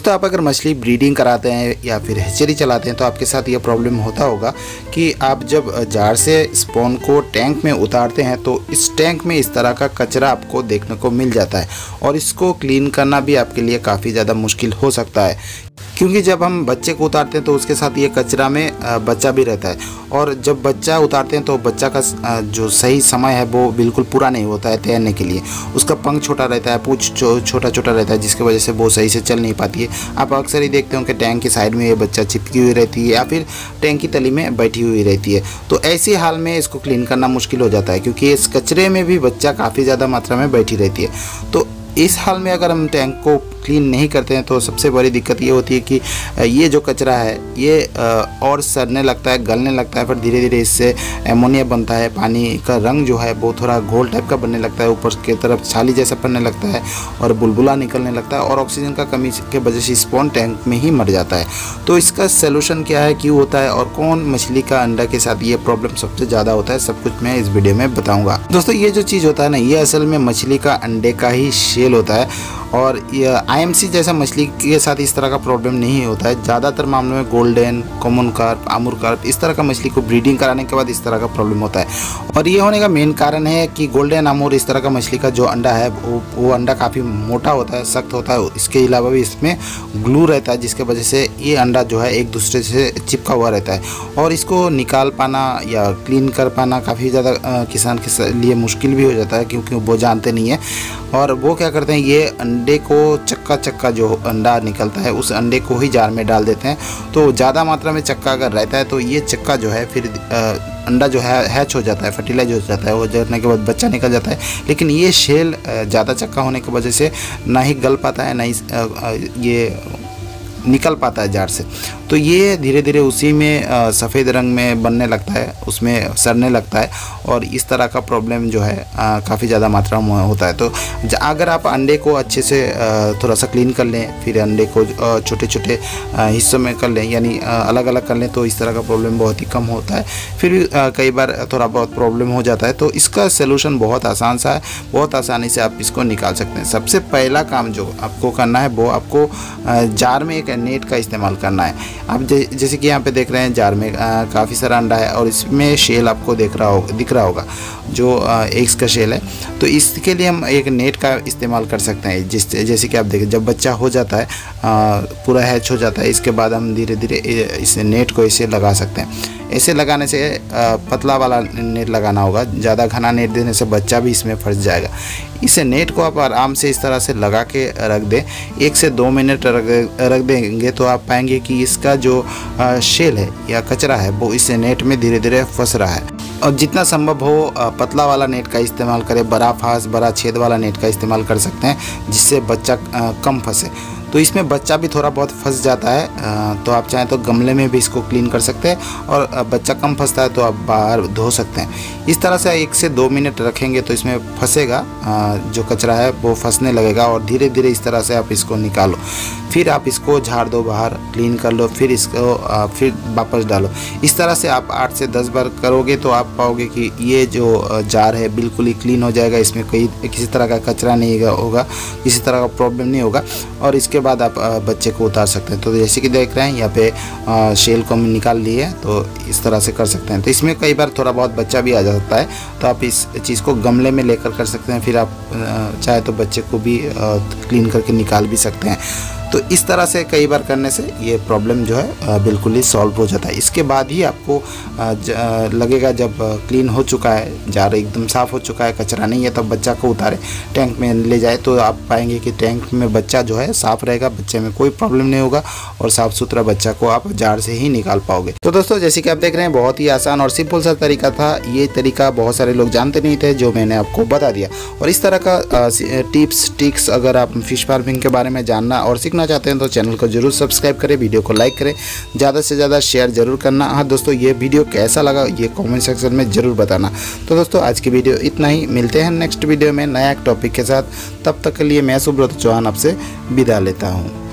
दोस्तों आप अगर मछली ब्रीडिंग कराते हैं या फिर हैचरी चलाते हैं तो आपके साथ ये प्रॉब्लम होता होगा कि आप जब जार से स्पॉन को टैंक में उतारते हैं तो इस टैंक में इस तरह का कचरा आपको देखने को मिल जाता है और इसको क्लीन करना भी आपके लिए काफ़ी ज़्यादा मुश्किल हो सकता है, क्योंकि जब हम बच्चे को उतारते हैं तो उसके साथ ये कचरा में बच्चा भी रहता है और जब बच्चा उतारते हैं तो बच्चा का जो सही समय है वो बिल्कुल पूरा नहीं होता है तैरने के लिए। उसका पंख छोटा रहता है, पूंछ छोटा छोटा रहता है, जिसकी वजह से वो सही से चल नहीं पाती है। आप अक्सर ही देखते हो कि टैंक की साइड में ये बच्चा चिपकी हुई रहती है या फिर टैंक की तली में बैठी हुई रहती है। तो ऐसे हाल में इसको क्लीन करना मुश्किल हो जाता है, क्योंकि इस कचरे में भी बच्चा काफ़ी ज़्यादा मात्रा में बैठी रहती है। तो इस हाल में अगर हम टैंक को क्लीन नहीं करते हैं तो सबसे बड़ी दिक्कत ये होती है कि ये जो कचरा है ये और सड़ने लगता है, गलने लगता है, फिर धीरे धीरे इससे एमोनिया बनता है। पानी का रंग जो है वो थोड़ा घोल टाइप का बनने लगता है, ऊपर की तरफ छाली जैसा पड़ने लगता है और बुलबुला निकलने लगता है और ऑक्सीजन का कमी के वजह से स्पॉन टैंक में ही मर जाता है। तो इसका सोल्यूशन क्या है, क्यों होता है और कौन मछली का अंडा के साथ ये प्रॉब्लम सबसे ज़्यादा होता है, सब कुछ मैं इस वीडियो में बताऊँगा। दोस्तों ये जो चीज़ होता है ना, ये असल में मछली का अंडे का ही शेल होता है और ये IMC जैसा मछली के साथ इस तरह का प्रॉब्लम नहीं होता है। ज़्यादातर मामलों में golden, common carp, Amur carp इस तरह का मछली को ब्रीडिंग कराने के बाद इस तरह का प्रॉब्लम होता है। और ये होने का मेन कारण है कि गोल्डन, आमूर इस तरह का मछली का जो अंडा है वो अंडा काफ़ी मोटा होता है, सख्त होता है। इसके अलावा भी इसमें ग्लू रहता है, जिसके वजह से ये अंडा जो है एक दूसरे से चिपका हुआ रहता है और इसको निकाल पाना या क्लीन कर पाना काफ़ी ज़्यादा किसान के लिए मुश्किल भी हो जाता है, क्योंकि वो जानते नहीं है। और वो क्या करते हैं, ये अंडे को चक्का जो अंडा निकलता है उस अंडे को ही जार में डाल देते हैं। तो ज़्यादा मात्रा में चक्का अगर रहता है तो ये चक्का जो है फिर अंडा जो है हैच हो जाता है, फर्टिलाइज हो जाता है, वो जलने के बाद बच्चा निकल जाता है। लेकिन ये शेल ज़्यादा चक्का होने की वजह से ना ही गल पाता है, ना ही ये निकल पाता है जार से। तो ये धीरे धीरे उसी में सफ़ेद रंग में बनने लगता है, उसमें सड़ने लगता है और इस तरह का प्रॉब्लम जो है काफ़ी ज़्यादा मात्रा में होता है। तो अगर आप अंडे को अच्छे से थोड़ा सा क्लीन कर लें, फिर अंडे को छोटे छोटे हिस्सों में कर लें, यानी अलग अलग कर लें, तो इस तरह का प्रॉब्लम बहुत ही कम होता है। फिर भी कई बार थोड़ा बहुत प्रॉब्लम हो जाता है। तो इसका सलूशन बहुत आसान सा है, बहुत आसानी से आप इसको निकाल सकते हैं। सबसे पहला काम जो आपको करना है वो आपको जार में एक नेट का इस्तेमाल करना है। आप जैसे कि यहाँ पे देख रहे हैं जार में काफ़ी सारा अंडा है और इसमें शेल आपको दिख रहा होगा जो एग्स का शेल है। तो इसके लिए हम एक नेट का इस्तेमाल कर सकते हैं। जैसे कि आप देखें, जब बच्चा हो जाता है, पूरा हैच हो जाता है, इसके बाद हम धीरे धीरे इस नेट को इसे लगा सकते हैं। ऐसे लगाने से पतला वाला नेट लगाना होगा, ज़्यादा घना नेट देने से बच्चा भी इसमें फंस जाएगा। इस नेट को आप आराम से इस तरह से लगा के रख दें, 1 से 2 मिनट रख देंगे तो आप पाएंगे कि इसका जो शेल है या कचरा है वो इस नेट में धीरे धीरे फंस रहा है। और जितना संभव हो पतला वाला नेट का इस्तेमाल करें, बड़ा छेद वाला नेट का इस्तेमाल कर सकते हैं, जिससे बच्चा कम फंसे। तो इसमें बच्चा भी थोड़ा बहुत फंस जाता है, तो आप चाहें तो गमले में भी इसको क्लीन कर सकते हैं और बच्चा कम फंसता है तो आप बाहर धो सकते हैं। इस तरह से 1 से 2 मिनट रखेंगे तो इसमें फंसेगा, जो कचरा है वो फंसने लगेगा और धीरे धीरे इस तरह से आप इसको निकालो। फिर आप इसको झाड़ दो, बाहर क्लीन कर लो, फिर इसको फिर वापस डालो। इस तरह से आप 8 से 10 बार करोगे तो आप पाओगे कि ये जो जार है बिल्कुल ही क्लीन हो जाएगा। इसमें किसी तरह का कचरा नहीं होगा, किसी तरह का प्रॉब्लम नहीं होगा और इसके बाद आप बच्चे को उतार सकते हैं। तो जैसे कि देख रहे हैं यहाँ पे शेल को हम निकाल लिए, तो इस तरह से कर सकते हैं। तो इसमें कई बार थोड़ा बहुत बच्चा भी आ जाता है, तो आप इस चीज़ को गमले में लेकर कर सकते हैं। फिर आप चाहे तो बच्चे को भी क्लीन करके निकाल भी सकते हैं। तो इस तरह से कई बार करने से ये प्रॉब्लम जो है बिल्कुल ही सॉल्व हो जाता है। इसके बाद ही आपको लगेगा, जब क्लीन हो चुका है, जार एकदम साफ़ हो चुका है, कचरा नहीं है, तब बच्चा को उतारे, टैंक में ले जाए, तो आप पाएंगे कि टैंक में बच्चा जो है साफ़ रहेगा, बच्चे में कोई प्रॉब्लम नहीं होगा और साफ़ सुथरा बच्चा को आप जार से ही निकाल पाओगे। तो दोस्तों जैसे कि आप देख रहे हैं, बहुत ही आसान और सिंपल सा तरीका था। ये तरीका बहुत सारे लोग जानते नहीं थे, जो मैंने आपको बता दिया। और इस तरह का टिप्स ट्रिक्स अगर आप फिश फार्मिंग के बारे में जानना और सीखना चाहते हैं तो चैनल को जरूर सब्सक्राइब करें, वीडियो को लाइक करें, ज़्यादा से ज़्यादा शेयर जरूर करना। हाँ दोस्तों, ये वीडियो कैसा लगा ये कमेंट सेक्शन में ज़रूर बताना। तो दोस्तों आज की वीडियो इतना ही, मिलते हैं नेक्स्ट वीडियो में नया एक टॉपिक के साथ। तब तक के लिए मैं सुब्रत चौहान आपसे विदा लेता हूँ।